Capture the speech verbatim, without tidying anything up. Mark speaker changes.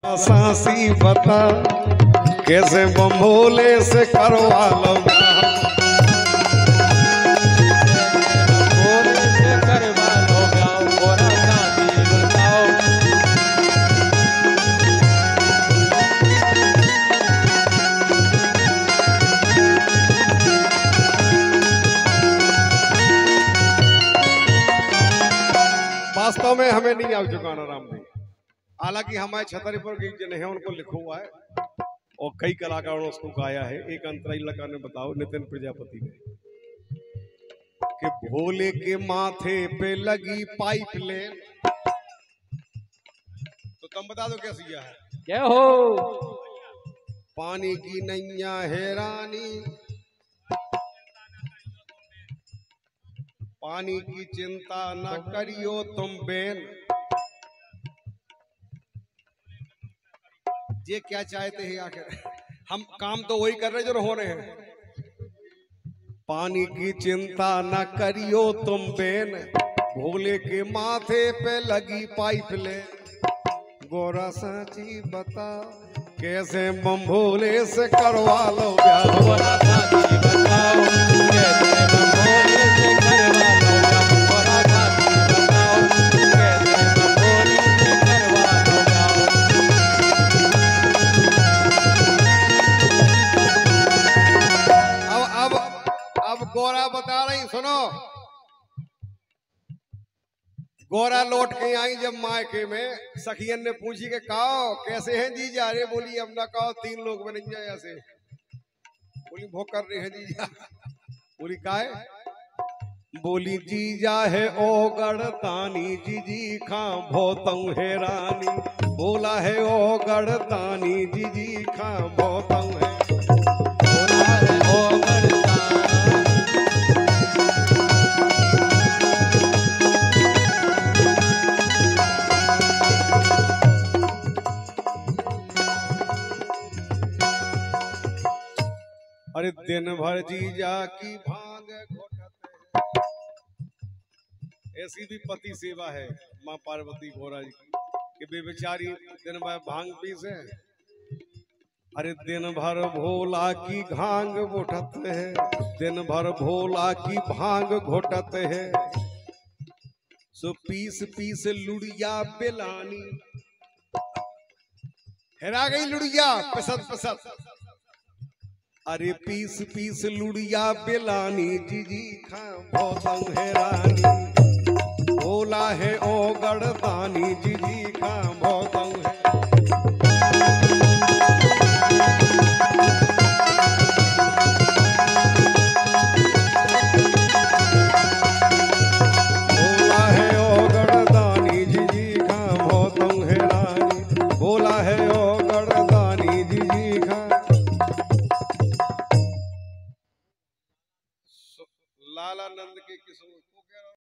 Speaker 1: सासी बता कैसे बम्भोले से करवा लो वास्तव में हमें नहीं आ चुका ना राम भाई। हालांकि हमारे छतरपुर के जन है उनको लिखा हुआ है और कई कलाकारों ने उसको गाया है। एक अंतराई लगा ने बताओ नितिन प्रजापति ने कि भोले के माथे पे लगी पाइप ले, तो तुम बता दो क्या सिया है?
Speaker 2: क्या हो
Speaker 1: पानी की नैया है रानी, पानी की चिंता न करियो तुम बेन। ये क्या चाहते हैं आखिर? हम काम तो वही कर रहे जो हो रहे हैं। पानी की चिंता न करियो तुम बेन, भोले के माथे पे लगी पाइप ले। गोरा साची बता कैसे बम भोले से करवा लो प्यार।
Speaker 2: गोरा साची बताओ कैसे बम भोले से करवा लो प्यार। गोरा साची बताओ कैसे बम भोले से करवा लो
Speaker 1: प्यार। अब अब अब गोरा बता रही, सुनो। गोरा लौट के आई जब मायके में, सखियन ने पूछी के कहो कैसे हैं जीजा? अरे बोली अब ना कहो तीन लोग बन जाए ऐसे। बोली भोग कर रहे हैं जीजा। बोली काहे? बोली जीजा है ओ गढ़तानी जीजी खां भोतऊ है रानी। बोला है ओ गढ़तानी जीजी खां भोतऊ है।
Speaker 2: बोला है ओ गढ़तानी।
Speaker 1: अरे दिन भर जीजा की भांग घोटत है। ऐसी भी पति सेवा है माँ पार्वती गोरा जी की कि बेचारी दिन भर भांग पी से। अरे दिन भर भोला की भांग घोटत है, दिन भर भोला की भांग घोटत है। सो पीस पीस लुड़िया बेलानी, हेरा गई लुड़िया पसत पसत। अरे पीस पीस लुड़िया बेलानी जीजी खां भोतऊ है रानी। बोला है ओ गढ़तानी जीजी खां भोतऊ है। बोला है ओ गढ़तानी जीजी खां भोतऊ है रानी। बोला है ओ गढ़तानी जीजी खां। लालानंद के किशोर